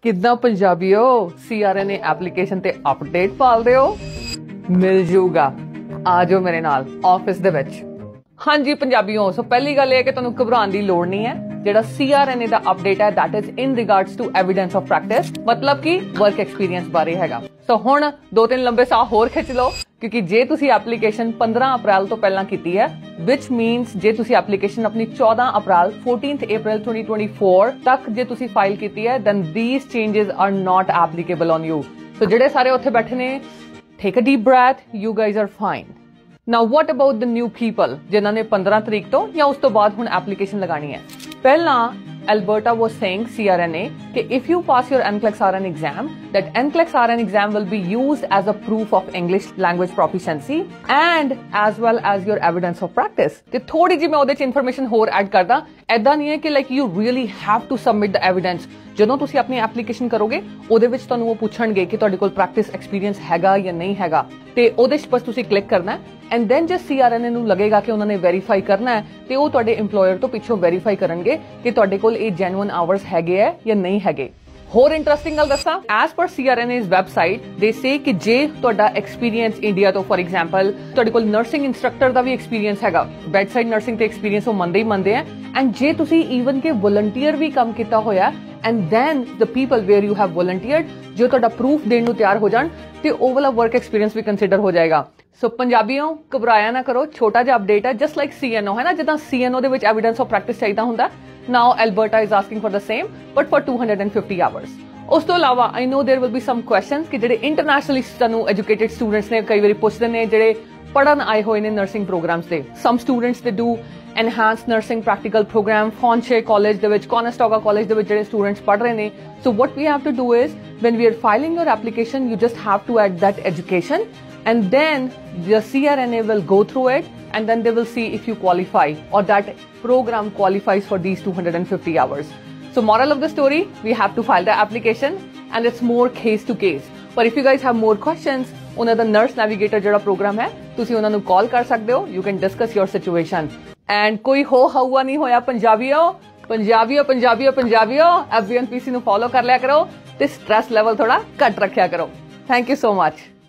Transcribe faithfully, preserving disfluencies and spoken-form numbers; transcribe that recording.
ਕਿੱਦਾਂ ਪੰਜਾਬੀਓ ਸੀਆਰਐਨਏ ਐਪਲੀਕੇਸ਼ਨ ਤੇ ਅਪਡੇਟ ਪਾਲਦੇ ਹੋ? ਮਿਲ ਜੂਗਾ, ਆ ਜਾਓ ਮੇਰੇ ਨਾਲ ਆਫਿਸ ਦੇ ਵਿੱਚ। ਹਾਂਜੀ ਪੰਜਾਬੀਓ, ਸੋ ਪਹਿਲੀ ਗੱਲ ਇਹ ਹੈ ਕਿ ਤੁਹਾਨੂੰ ਘਬਰਾਉਣ ਦੀ ਲੋੜ ਨਹੀਂ ਹੈ। ਜਿਹੜਾ ਸੀਆਰਐਨਏ ਦਾ ਅਪਡੇਟ ਹੈ that is in regards to evidence of practice, ਮਤਲਬ ਕਿ ਵਰਕ ਐਕਸਪੀਰੀਅੰਸ ਬਾਰੇ ਹੈਗਾ। ਸੋ ਹੁਣ ਦੋ ਤਿੰਨ ਲੰਬੇ ਸਾਹ ਹੋਰ ਖਿੱਚ ਲਓ, ਕਿਉਂਕਿ ਜੇ ਤੁਸੀਂ ਐਪਲੀਕੇਸ਼ਨ ਪੰਦਰਾਂ ਅਪ੍ਰੈਲ ਤੋਂ ਪਹਿਲਾਂ ਕੀਤੀ ਹੈ, which means ਜੇ ਤੁਸੀਂ ਐਪਲੀਕੇਸ਼ਨ ਆਪਣੀ ਚੌਦਾਂ ਅਪ੍ਰੈਲ fourteenth April twenty twenty-four ਤੱਕ ਜੇ ਤੁਸੀਂ ਫਾਈਲ ਕੀਤੀ ਹੈ, then these changes are not applicable on you। ਸੋ ਜਿਹੜੇ ਸਾਰੇ ਉੱਥੇ ਬੈਠੇ ਨੇ, take a deep breath, you guys are fine। Now what about the new people ਜਿਨ੍ਹਾਂ ਨੇ ਪੰਦਰਾਂ ਤਰੀਕ ਤੋਂ ਜਾਂ ਉਸ ਤੋਂ ਬਾਅਦ ਹੁਣ ਐਪਲੀਕੇਸ਼ਨ ਲਗਾਣੀ ਹੈ? ਪਹਿਲਾਂ Alberta was saying C R N A that if you pass your N C L E X R N exam, that N C L E X R N exam will be used as a proof of English language proficiency and as well as your evidence of practice। ਤੇ ਥੋੜੀ ਜਿਹੀ ਮੈਂ ਉਹਦੇ ਚ information ਹੋਰ add ਕਰਦਾ। ਐਦਾਂ ਨਹੀਂ ਹੈ ਕਿ like you really have to submit the evidence. ਜਦੋਂ ਤੁਸੀਂ ਆਪਣੀ ਐਪਲੀਕੇਸ਼ਨ ਕਰੋਗੇ ਉਹਦੇ ਵਿੱਚ ਤੁਹਾਨੂੰ ਉਹ ਪੁੱਛਣਗੇ ਕਿ ਤੁਹਾਡੇ ਕੋਲ ਪ੍ਰੈਕਟਿਸ ਐਕਸਪੀਰੀਅੰਸ ਹੈਗਾ ਜਾਂ ਨਹੀਂ ਹੈਗਾ, ਤੇ ਉਹਦੇ ਚ ਬਸ ਤੁਸੀਂ ਕਲਿੱਕ ਕਰਨਾ ਹੈ। ਐਂਡ ਦੈਨ ਜੇ C R N A ਨੂੰ ਲੱਗੇਗਾ ਕਿ ਉਹਨਾਂ ਨੇ ਵੈਰੀਫਾਈ ਕਰਨਾ ਹੈ, ਤੇ ਉਹ ਤੁਹਾਡੇ EMPLOYER ਤੋਂ ਪਿੱਛੋਂ ਵੈਰੀਫਾਈ ਕਰਨਗੇ ਕਿ ਤੁਹਾਡੇ ਕੋਲ ਇਹ ਜੈਨੂਇਨ ਆਵਰਸ ਹੈਗੇ ਆ ਜਾਂ ਨਹੀਂ ਹੈਗੇ। ਹੋਰ ਇੰਟਰਸਟਿੰਗ ਗੱਲ ਦੱਸਾਂ, as per C R N A's website ਦੇ ਸੇ ਕਿ ਜੇ ਤੁਹਾਡਾ ਐਕਸਪੀਰੀਅੰਸ ਇੰਡੀਆ ਤੋਂ, ਫॉर ਐਗਜ਼ਾਮਪਲ ਤੁਹਾਡੇ ਕੋਲ ਨਰਸਿੰਗ ਇੰਸਟ੍ਰਕਟਰ ਦਾ ਵੀ ਐਕਸਪੀਰੀਅੰਸ ਹੈਗਾ, ਬੈਡਸਾਈਡ ਨਰਸਿੰਗ ਤੇ ਐਕਸਪੀਰੀਅੰਸ ਉਹ ਮੰਨਦੇ ਹੀ ਮੰਨਦੇ ਆ। ਐਂਡ ਜੇ ਤੁਸੀਂ ਈਵਨ ਕਿ ਵਲੰਟੀਅਰ ਵੀ ਕੰਮ ਕੀਤਾ ਹੋਇਆ, and then the people where you have volunteered ਜੋ ਤੁਹਾਡਾ ਪ੍ਰੂਫ ਦੇਣ ਨੂੰ ਤਿਆਰ ਹੋ ਜਾਣ, ਤੇ ਉਹ ਵਾਲਾ ਵਰਕ ਐਕਸਪੀਰੀਅੰਸ ਵੀ ਕੰਸੀਡਰ ਹੋ ਜਾਏਗਾ। ਸੋ ਪੰਜਾਬੀਓ ਘਬਰਾਇਆ ਨਾ ਕਰੋ, ਛੋਟਾ ਜਿਹਾ ਅਪਡੇਟ ਹੈ, just like C N O ਹੈ ਨਾ, ਜਿੱਦਾਂ C N O ਦੇ ਵਿੱਚ ਐਵੀਡੈਂਸ ਆਫ ਪ੍ਰੈਕਟਿਸ ਚਾਹੀਦਾ ਹੁੰਦਾ। Now Alberta is asking for the same but for two hundred fifty hours। ਉਸ ਤੋਂ ਇਲਾਵਾ I know there will be some questions ਕਿ ਜਿਹੜੇ ਇੰਟਰਨੈਸ਼ਨਲੀ ਸਾਨੂੰ ਐਜੂਕੇਟਿਡ ਸਟੂਡੈਂਟਸ ਨੇ ਕਈ ਵਾਰੀ ਪੁੱਛਦੇ ਨੇ, ਜਿਹੜੇ ਪੜ੍ਹਨ ਆਏ ਹੋਏ ਨੇ ਨਰਸਿੰਗ ਪ੍ਰੋਗਰਾਮਸ ਦੇ। ਸਮ ਸਟੂਡੈਂਟਸ ਦੇ do enhanced nursing practical program Fonche college ਦੇ ਵਿੱਚ, Conestoga college ਦੇ ਵਿੱਚ ਜਿਹੜੇ ਸਟੂਡੈਂਟਸ ਪੜ੍ਹ ਰਹੇ ਨੇ। So what we have to do is when we are filing your application, you just have to add that education and then the C R N A will go through it and then they will see if you qualify or that program qualifies for these two hundred fifty hours। So moral of the story, we have to file the application and it's more case to case। But if you guys have more questions, ਉਹਨਾਂ ਦਾ nurse navigator ਜਿਹੜਾ program ਹੈ, ਤੁਸੀਂ ਉਹਨਾਂ ਨੂੰ ਕਾਲ ਕਰ ਸਕਦੇ ਹੋ। You can discuss your situation। And ਕੋਈ ਹੋ ਹਊਆ ਨਹੀਂ ਹੋਇਆ ਪੰਜਾਬੀਓ, ਪੰਜਾਬੀਓ ਪੰਜਾਬੀਓ ਪੰਜਾਬੀਓ F B N P C ਨੂੰ ਫੋਲੋ ਕਰ ਲਿਆ ਕਰੋ ਤੇ ਸਟ੍ਰੈਸ ਲੈਵਲ ਥੋੜਾ ਘੱਟ ਰੱਖਿਆ ਕਰੋ। Thank you so much.